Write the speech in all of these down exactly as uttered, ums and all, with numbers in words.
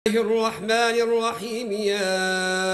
الله الرحمن الرحيم. يا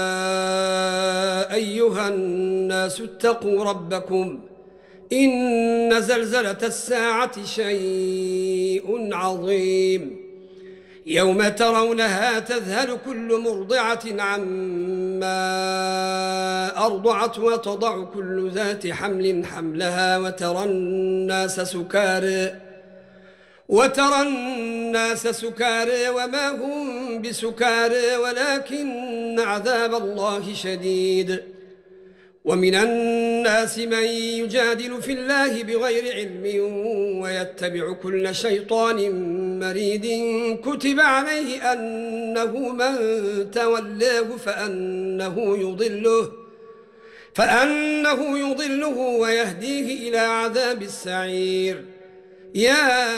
أيها الناس اتقوا ربكم إن زلزلة الساعة شيء عظيم يوم ترونها تذهل كل مرضعة عما أرضعت وتضع كل ذات حمل حملها وترى الناس سكارى وترى الناس سكارى وما هم بسكارى ولكن عذاب الله شديد. ومن الناس من يجادل في الله بغير علم ويتبع كل شيطان مريد كتب عليه أنه من تولاه فأنه يضله فأنه يضله ويهديه إلى عذاب السعير. يا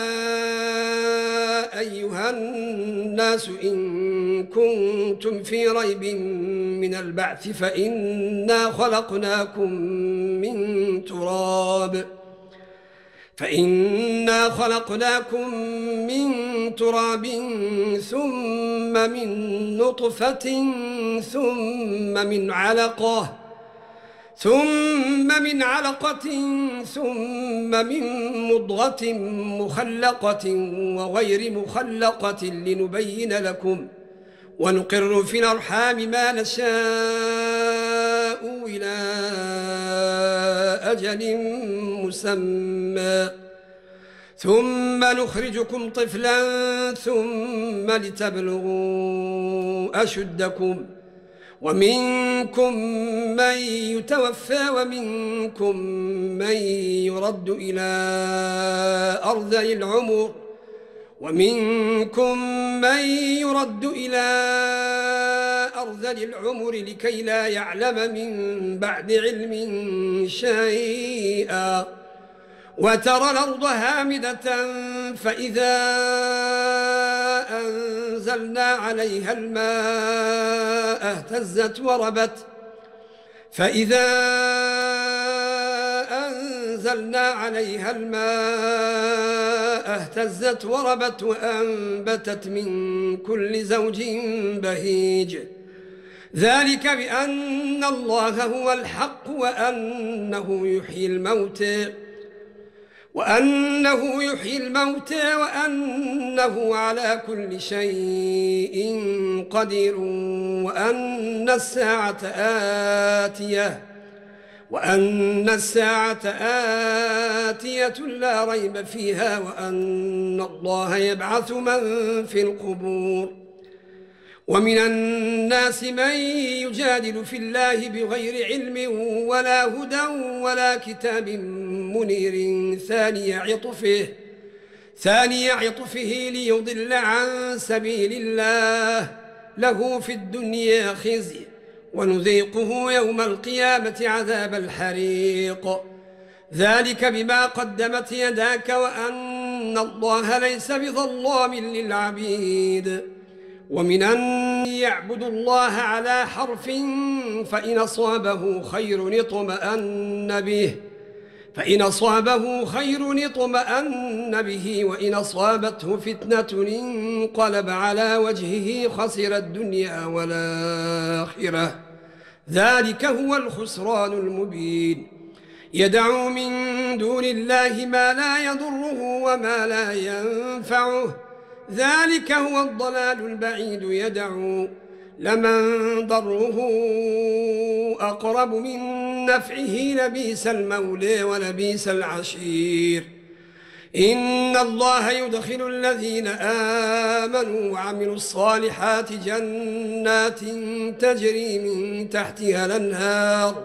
أيها الناس إن كنتم في ريب من البعث فإنا خلقناكم من تراب فإنا خلقناكم من تراب ثم من نطفة ثم من علقة ثم من علقة ثم من مضغة مخلقة وغير مخلقة لنبين لكم ونقر في الأرحام ما نشاء إلى أجل مسمى ثم نخرجكم طفلا ثم لتبلغوا أشدكم ومنكم من يتوفى ومنكم من يرد إلى أرذل العمر ومنكم من يرد إلى أرذل العمر لكي لا يعلم من بعد علم شيئا وترى الأرض هامدة فإذا أنزلنا عليها الماء اهتزت وربت فإذا أنزلنا عليها الماء اهتزت وربت وأنبتت من كل زوج بهيج. ذلك بأن الله هو الحق وأنه يحيي الموتى وأنه يحيي الموتى وأنه على كل شيء قدير وأن الساعة آتية وأن الساعة آتية لا ريب فيها وأن الله يبعث من في القبور. ومن الناس من يجادل في الله بغير علم ولا هدى ولا كتاب منير ثاني عطفه ثاني عطفه ليضل عن سبيل الله له في الدنيا خزي ونذيقه يوم القيامة عذاب الحريق. ذلك بما قدمت يداك وأن الله ليس بظلام للعبيد. ومن أن يعبد الله على حرف فإن أصابه خير اطمأن به فإن أصابه خير اطمأن به وإن أصابته فتنة انقلب على وجهه خسر الدنيا والآخرة. ذلك هو الخسران المبين. يدعو من دون الله ما لا يضره وما لا ينفعه ذلك هو الضلال البعيد. يدعو لمن ضره أقرب من نفعه لبئس المولى ولبئس العشير. إن الله يدخل الذين آمنوا وعملوا الصالحات جنات تجري من تحتها الأنهار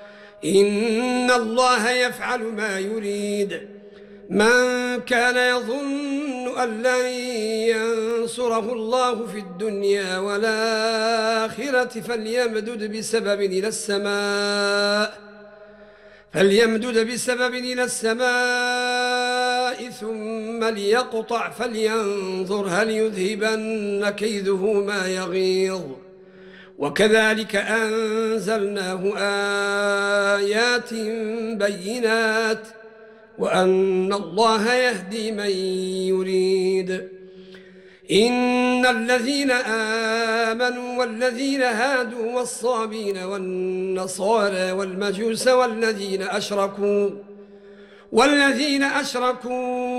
إن الله يفعل ما يريد. من كان يظن أن لن ينصره الله في الدنيا والآخرة فليمدد بسبب إلى السماء فليمدد بسبب إلى السماء ثم ليقطع فلينظر هل يذهبن كيده ما يغيظ. وكذلك أنزلناه آيات بينات وأن الله يهدي من يريد. إن الذين آمنوا والذين هادوا والصابين والنصارى والمجوس والذين أشركوا والذين أشركوا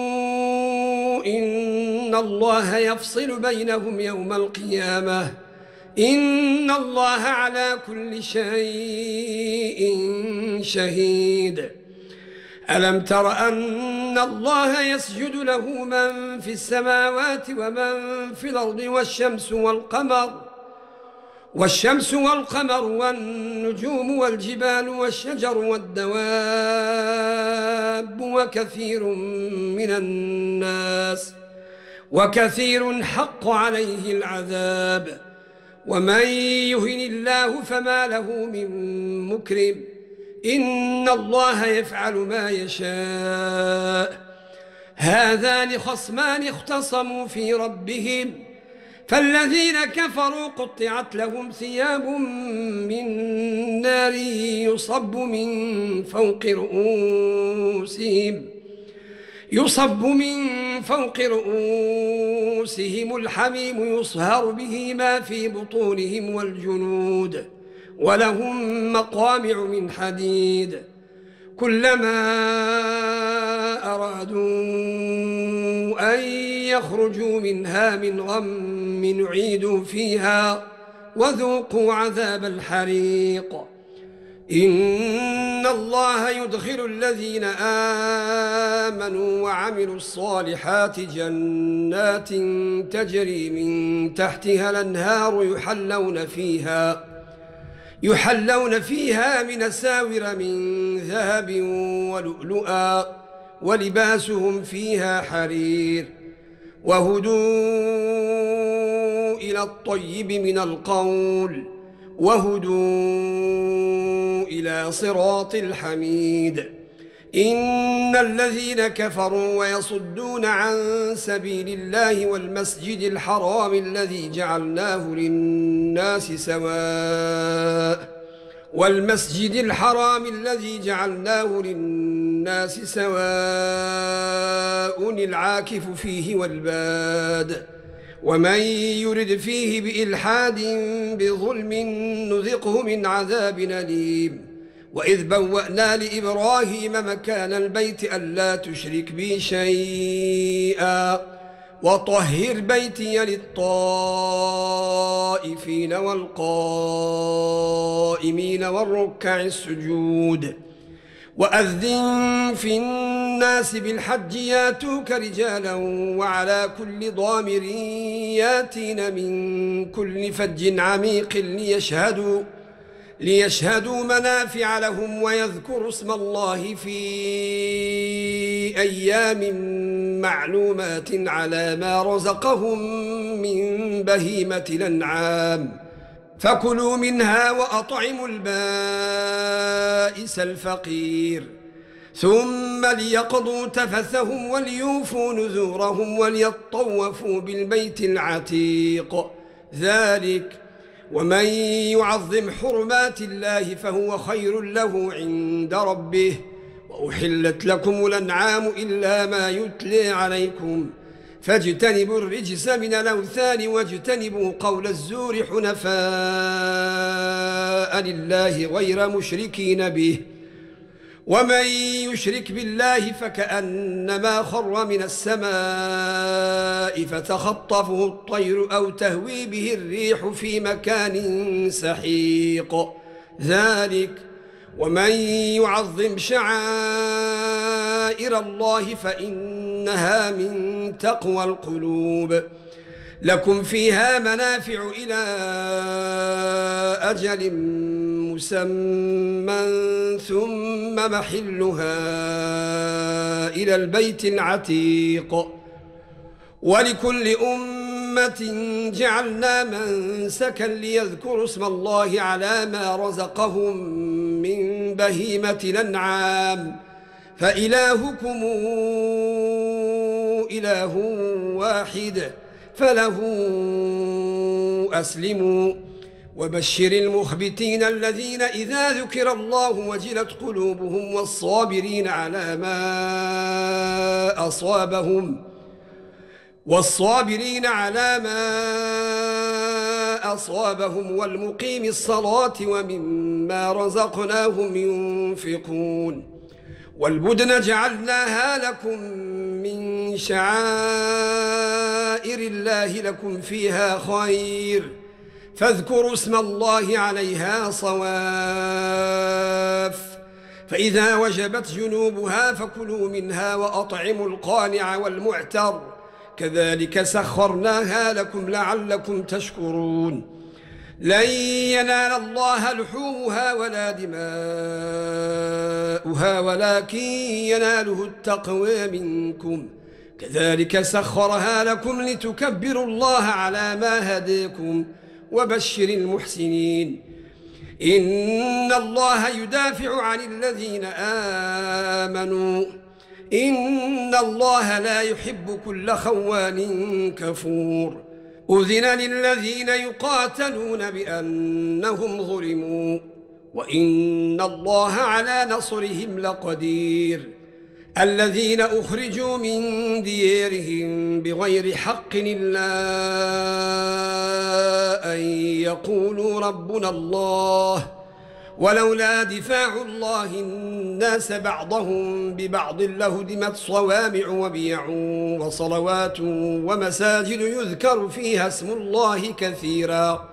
إن الله يفصل بينهم يوم القيامة إن الله على كل شيء شهيد. ألم تر أن الله يسجد له من في السماوات ومن في الأرض والشمس والقمر والشمس والقمر والنجوم والجبال والشجر والدواب وكثير من الناس وكثير حق عليه العذاب ومن يهن الله فما له من مكرم إن الله يفعل ما يشاء. هذان خصمان اختصموا في ربهم فالذين كفروا قطعت لهم ثياب من نار يصب من فوق رؤوسهم يصب من فوق رؤوسهم الحميم يصهر به ما في بطونهم والجنود ولهم مقامع من حديد كلما أرادوا أن يخرجوا منها من غم نعيدوا فيها وذوقوا عذاب الحريق. إن الله يدخل الذين آمنوا وعملوا الصالحات جنات تجري من تحتها الأنهار يحلون فيها يحلون فيها من أساور من ذهب ولؤلؤا ولباسهم فيها حرير وهدوا إلى الطيب من القول وهدوا إلى صراط الحميد. إن الذين كفروا ويصدون عن سبيل الله والمسجد الحرام الذي جعلناه للناس سواء والمسجد الحرام الذي جعلناه للناس سواء العاكف فيه والباد ومن يرد فيه بإلحاد بظلم نذقه من عذاب أليم. وإذ بوأنا لإبراهيم مكان البيت ألا تشرك بي شيئا وطهر بيتي للطائفين والقائمين والركع السجود. وأذن في الناس بالحج ياتوك رجالا وعلى كل ضامر ياتين من كل فج عميق ليشهدوا ليشهدوا منافع لهم ويذكروا اسم الله في أيام معلومات على ما رزقهم من بهيمة الأنعام فكلوا منها وأطعموا البائس الفقير ثم ليقضوا تفثهم وليوفوا نذورهم وليطوفوا بالبيت العتيق. ذلك ومن يعظم حرمات الله فهو خير له عند ربه. وأحلت لكم الأنعام إلا ما يتلى عليكم فاجتنبوا الرجس من الأوثان واجتنبوا قول الزور حنفاء لله غير مشركين به. ومن يشرك بالله فكأنما خر من السماء فتخطفه الطير أو تهوي به الريح في مكان سحيق. ذلك ومن يعظم شعائر الله فإنها من تقوى القلوب. لكم فيها منافع إلى أجل مسمى ثم محلها إلى البيت العتيق. ولكل أمة جعلنا منسكا ليذكروا اسم الله على ما رزقهم من بهيمة الأنعام فإلهكم إله واحد فله أسلموا. وبشر المخبتين الذين إذا ذكر الله وجلت قلوبهم والصابرين على ما أصابهم والصابرين على ما أصابهم والمقيم الصلاة ومما رزقناهم ينفقون والبدن جعلناها لكم من شعائر الله لكم فيها خير فاذكروا اسم الله عليها صواف فإذا وجبت جنوبها فكلوا منها وأطعموا القانع والمعتر كذلك سخرناها لكم لعلكم تشكرون لن ينال الله لحومها ولا دماؤها ولكن يناله التقوى منكم كذلك سخرها لكم لتكبروا الله على ما هداكم وبشر المحسنين إن الله يدافع عن الذين آمنوا إن الله لا يحب كل خوان كفور أذن للذين يقاتلون بأنهم ظلموا وإن الله على نصرهم لقدير الذين أخرجوا من ديارهم بغير حق إلا أن يقولوا ربنا الله ولولا دفاع الله الناس بعضهم ببعض لهدمت صوامع وبيع وصلوات ومساجد يذكر فيها اسم الله كثيرا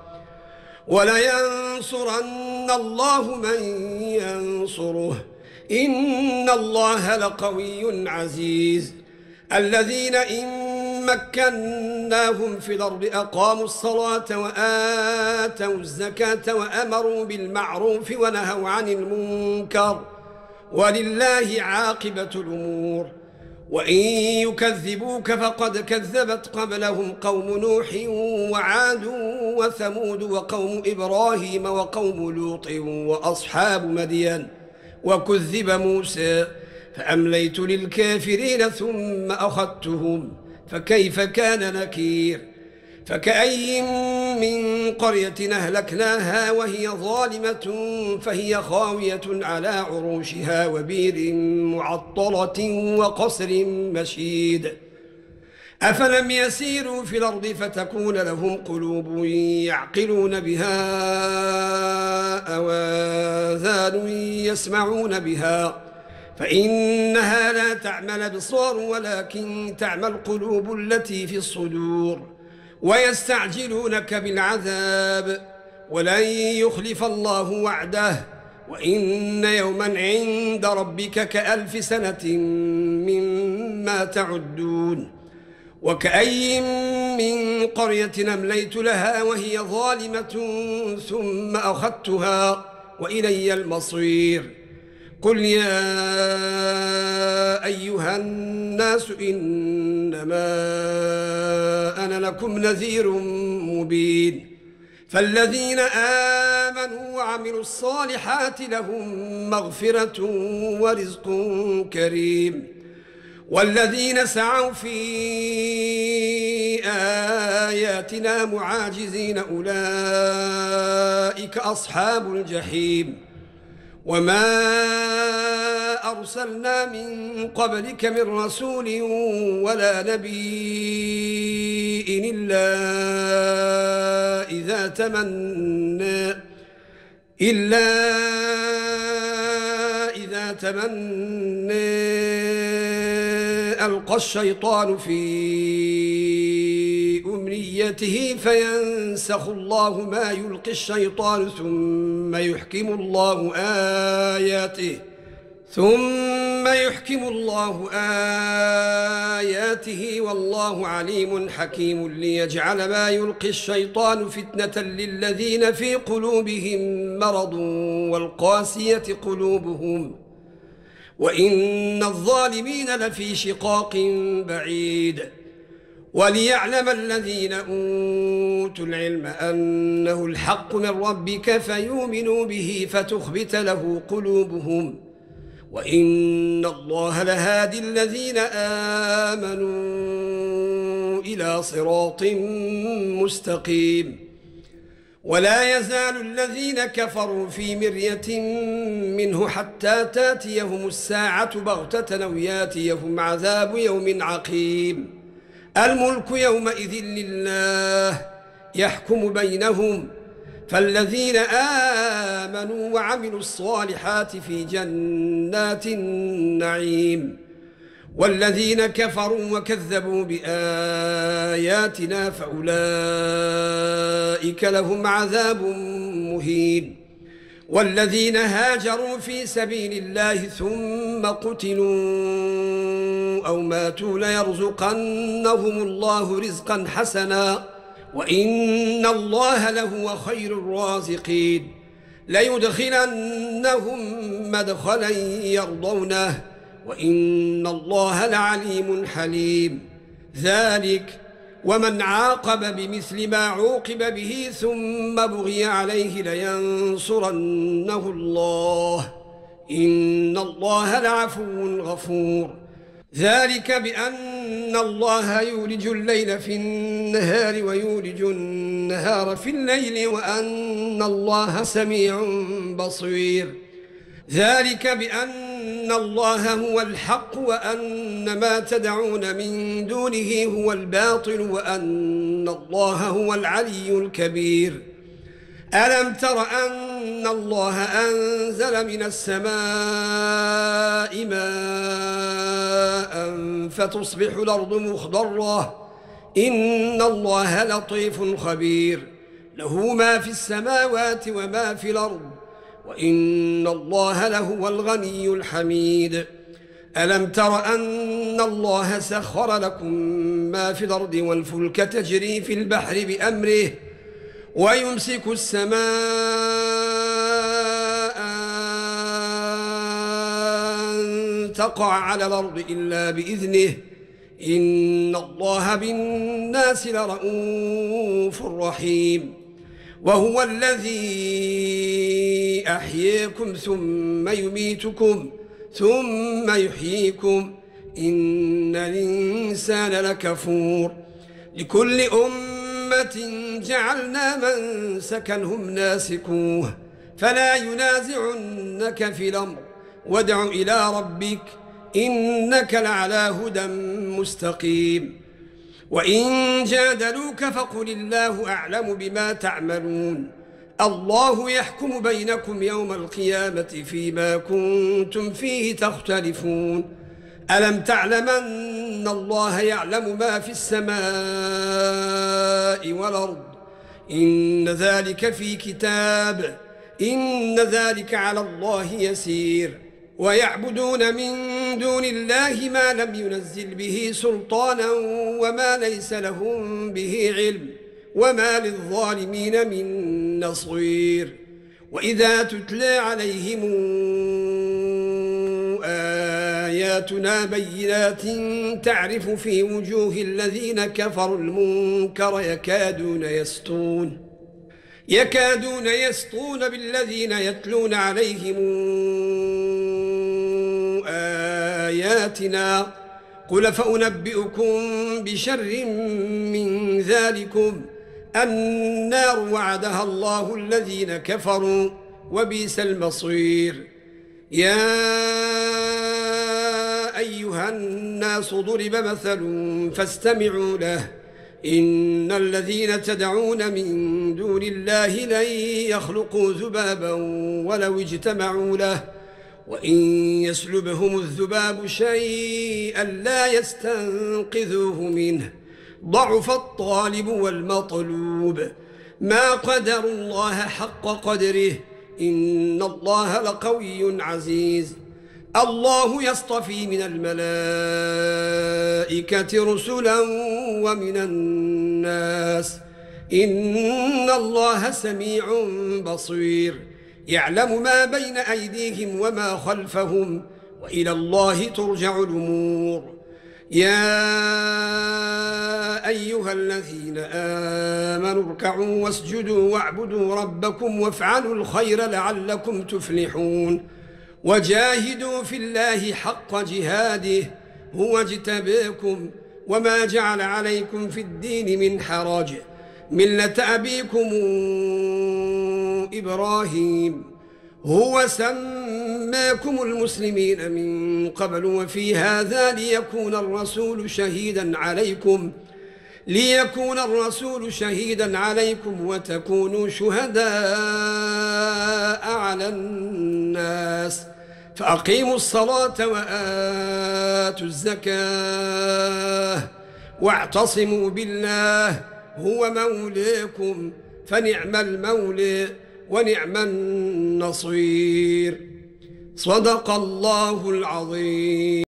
ولينصرن الله من ينصره إن الله لقوي عزيز الذين إن مكناهم في الأرض أقاموا الصلاة وآتوا الزكاة وأمروا بالمعروف ونهوا عن المنكر ولله عاقبة الأمور وإن يكذبوك فقد كذبت قبلهم قوم نوح وعاد وثمود وقوم إبراهيم وقوم لوط وأصحاب مدين وكذب موسى فأمليت للكافرين ثم أخذتهم فكيف كان نكير فكأي من قرية أهلكناها وهي ظالمة فهي خاوية على عروشها وبير معطلة وقصر مشيد أفلم يسيروا في الأرض فتكون لهم قلوب يعقلون بها أو آذان يسمعون بها فإنها لا تعمى الأبصار ولكن تعمى القلوب التي في الصدور ويستعجلونك بالعذاب ولن يخلف الله وعده وإن يوما عند ربك كألف سنة مما تعدون وكأي من قرية أمليت لها وهي ظالمة ثم أخذتها وإلي المصير قل يا أيها الناس إنما أنا لكم نذير مبين فالذين آمنوا وعملوا الصالحات لهم مغفرة ورزق كريم والذين سعوا في آياتنا معاجزين أولئك أصحاب الجحيم وما أرسلنا من قبلك من رسول ولا نبي إلا إذا تمنى إلا إذا تمنى ألقى الشيطان في أمنيته فينسخ الله ما يلقي الشيطان ثم يحكم الله آياته ثم يحكم الله آياته والله عليم حكيم ليجعل ما يلقي الشيطان فتنة للذين في قلوبهم مرض والقاسية قلوبهم وإن الظالمين لفي شقاق بعيد وليعلم الذين أوتوا العلم أنه الحق من ربك فيؤمنوا به فتخبت له قلوبهم وإن الله لهادي الذين آمنوا إلى صراط مستقيم ولا يزال الذين كفروا في مرية منه حتى تاتيهم الساعة بغتة أو ياتيهم عذاب يوم عقيم الملك يومئذ لله يحكم بينهم، فالذين آمنوا وعملوا الصالحات في جنات النعيم، والذين كفروا وكذبوا بآياتنا فأولئك لهم عذاب مهين. والذين هاجروا في سبيل الله ثم قتلوا أو ماتوا ليرزقنهم الله رزقا حسنا وإن الله لهو خير الرازقين. ليدخلنهم مدخلا يرضونه وإن الله لعليم حليم. ذلك ومن عاقب بمثل ما عوقب به ثم بغي عليه لينصرنه الله إن الله لعفو غفور. ذلك بأن الله يولج الليل في النهار ويولج النهار في الليل وأن الله سميع بصير. ذلك بأن الله هو الحق وأن ما تدعون من دونه هو الباطل وأن الله هو العلي الكبير. ألم تر أن الله أنزل من السماء ماء فتصبح الأرض مخضرة إن الله لطيف خبير له ما في السماوات وما في الأرض وإن الله لهو الغني الحميد. ألم تر أن الله سخر لكم ما في الأرض والفلك تجري في البحر بأمره ويمسك السماء أن تقع على الأرض إلا بإذنه إن الله بالناس لرؤوف رحيم. وهو الذي أحييكم ثم يميتكم ثم يحييكم إن الإنسان لكفور. لكل أمة جعلنا منسكا هم ناسكوه فلا ينازعنك في الأمر وادع إلى ربك إنك لعلى هدى مستقيم. وإن جادلوك فقل الله أعلم بما تعملون الله يحكم بينكم يوم القيامة فيما كنتم فيه تختلفون. ألم تعلم أن الله يعلم ما في السماء والأرض إن ذلك في كتاب إن ذلك على الله يسير. ويعبدون من دون الله ما لم ينزل به سلطانا وما ليس لهم به علم وما للظالمين من نصير. وإذا تتلى عليهم آياتنا بينات تعرف في وجوه الذين كفروا المنكر يكادون يسطون يكادون يسطون بالذين يتلون عليهم آياتنا قل فأنبئكم بشر من ذلكم النار وعدها الله الذين كفروا وبئس المصير. يا أيها الناس ضرب مثل فاستمعوا له إن الذين تدعون من دون الله لن يخلقوا ذبابا ولو اجتمعوا له وإن يسلبهم الذباب شيئا لا يستنقذوه منه ضعف الطالب والمطلوب. ما قدروا الله حق قدره إن الله لقوي عزيز. الله يصطفي من الملائكة رسلا ومن الناس إن الله سميع بصير. يعلم ما بين أيديهم وما خلفهم وإلى الله ترجع الأمور. يا أيها الذين آمنوا اركعوا واسجدوا واعبدوا ربكم وافعلوا الخير لعلكم تفلحون. وجاهدوا في الله حق جهاده هو اجتباكم وما جعل عليكم في الدين من حرج ملة أبيكم إبراهيم هو سماكم المسلمين من قبل وفي هذا ليكون الرسول شهيدا عليكم ليكون الرسول شهيدا عليكم وتكونوا شهداء على الناس فأقيموا الصلاة وآتوا الزكاة واعتصموا بالله هو مولاكم فنعم المولى ونعم النصير. صدق الله العظيم.